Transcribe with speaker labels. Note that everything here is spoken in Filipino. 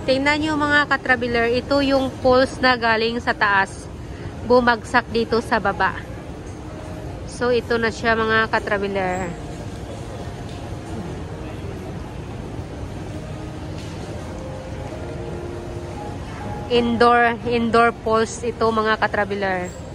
Speaker 1: Tingnan nyo mga ka-traveler, ito yung pulse na galing sa taas. Bumagsak dito sa baba. So, ito na siya mga ka-traveler. Indoor pulse ito mga ka-traveler.